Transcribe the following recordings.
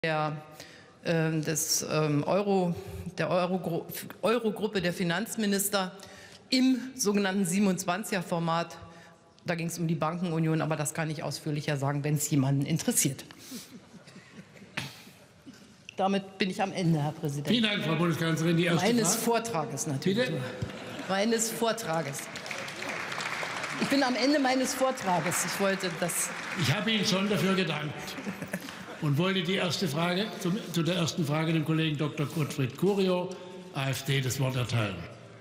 der Eurogruppe der Finanzminister im sogenannten 27er-Format. Da ging es um die Bankenunion, aber das kann ich ausführlicher sagen, wenn es jemanden interessiert. Damit bin ich am Ende, Herr Präsident. Vielen Dank, Frau Bundeskanzlerin. Die erste Meines Frage. Vortrages natürlich. Bitte? Meines Vortrages. Ich bin am Ende meines Vortrages. Ich habe Ihnen schon dafür gedankt und wollte die erste Frage zu der ersten Frage dem Kollegen Dr. Gottfried Curio, AfD, das Wort erteilen.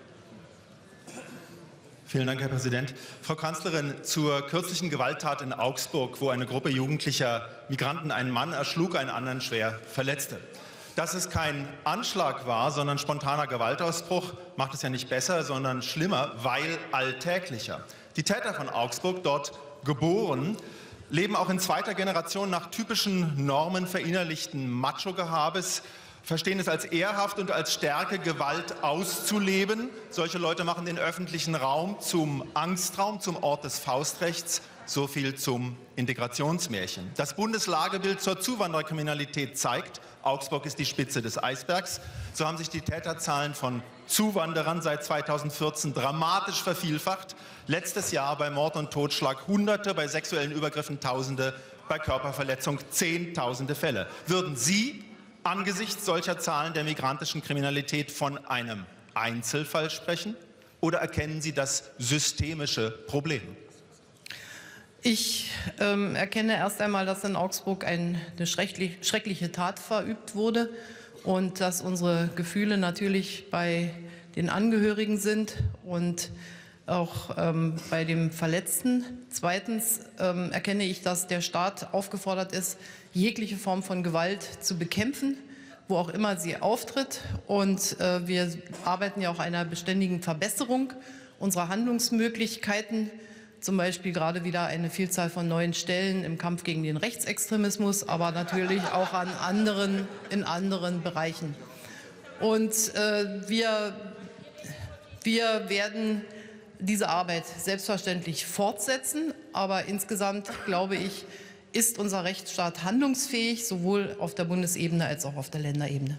Vielen Dank, Herr Präsident. Frau Kanzlerin, zur kürzlichen Gewalttat in Augsburg, wo eine Gruppe jugendlicher Migranten einen Mann erschlug, einen anderen schwer verletzte. Dass es kein Anschlag war, sondern spontaner Gewaltausbruch, macht es ja nicht besser, sondern schlimmer, weil alltäglicher. Die Täter von Augsburg, dort geboren, leben auch in zweiter Generation nach typischen Normen verinnerlichten Macho-Gehabes, verstehen es als ehrhaft und als Stärke, Gewalt auszuleben. Solche Leute machen den öffentlichen Raum zum Angstraum, zum Ort des Faustrechts. So viel zum Integrationsmärchen. Das Bundeslagebild zur Zuwandererkriminalität zeigt, Augsburg ist die Spitze des Eisbergs. So haben sich die Täterzahlen von Zuwanderern seit 2014 dramatisch vervielfacht. Letztes Jahr bei Mord und Totschlag Hunderte, bei sexuellen Übergriffen Tausende, bei Körperverletzung Zehntausende Fälle. Würden Sie angesichts solcher Zahlen der migrantischen Kriminalität von einem Einzelfall sprechen? Oder erkennen Sie das systemische Problem? Ich erkenne erst einmal, dass in Augsburg eine schreckliche Tat verübt wurde und dass unsere Gefühle natürlich bei den Angehörigen sind und auch bei dem Verletzten. Zweitens erkenne ich, dass der Staat aufgefordert ist, jegliche Form von Gewalt zu bekämpfen, wo auch immer sie auftritt. Und wir arbeiten ja auch an einer beständigen Verbesserung unserer Handlungsmöglichkeiten. Zum Beispiel gerade wieder eine Vielzahl von neuen Stellen im Kampf gegen den Rechtsextremismus, aber natürlich auch in anderen Bereichen. Und wir werden diese Arbeit selbstverständlich fortsetzen, aber insgesamt, glaube ich, ist unser Rechtsstaat handlungsfähig, sowohl auf der Bundesebene als auch auf der Länderebene.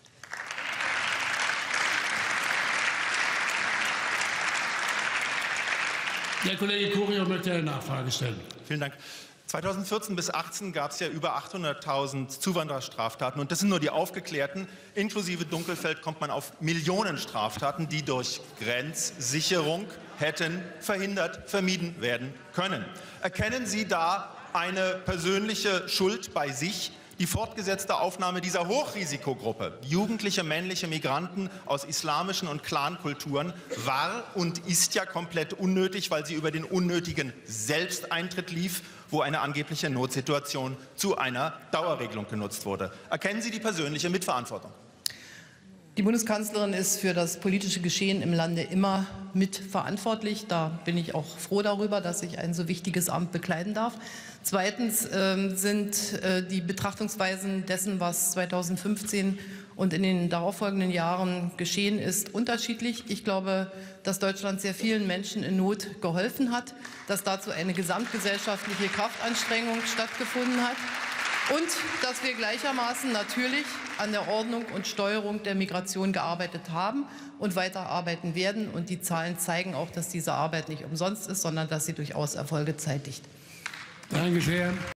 Der Kollege Curio möchte eine Nachfrage stellen. Vielen Dank. 2014 bis 2018 gab es ja über 800.000 Zuwandererstraftaten. Und das sind nur die aufgeklärten. Inklusive Dunkelfeld kommt man auf Millionen Straftaten, die durch Grenzsicherung hätten vermieden werden können. Erkennen Sie da eine persönliche Schuld bei sich? Die fortgesetzte Aufnahme dieser Hochrisikogruppe, jugendliche männliche Migranten aus islamischen und Clankulturen, war und ist ja komplett unnötig, weil sie über den unnötigen Selbsteintritt lief, wo eine angebliche Notsituation zu einer Dauerregelung genutzt wurde. Erkennen Sie die persönliche Mitverantwortung? Die Bundeskanzlerin ist für das politische Geschehen im Lande immer mitverantwortlich. Da bin ich auch froh darüber, dass ich ein so wichtiges Amt bekleiden darf. Zweitens sind die Betrachtungsweisen dessen, was 2015 und in den darauffolgenden Jahren geschehen ist, unterschiedlich. Ich glaube, dass Deutschland sehr vielen Menschen in Not geholfen hat, dass dazu eine gesamtgesellschaftliche Kraftanstrengung stattgefunden hat. Und dass wir gleichermaßen natürlich an der Ordnung und Steuerung der Migration gearbeitet haben und weiterarbeiten werden. Und die Zahlen zeigen auch, dass diese Arbeit nicht umsonst ist, sondern dass sie durchaus Erfolge zeitigt. Danke sehr.